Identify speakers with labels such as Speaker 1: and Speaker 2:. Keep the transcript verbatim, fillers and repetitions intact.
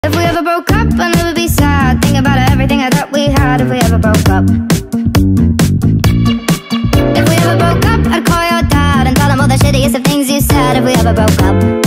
Speaker 1: If we ever broke up, I'd never be sad. Think about everything I thought we had. If we ever broke up, if we ever broke up, I'd call your dad and tell him all the shittiest of things you said. If we ever broke up.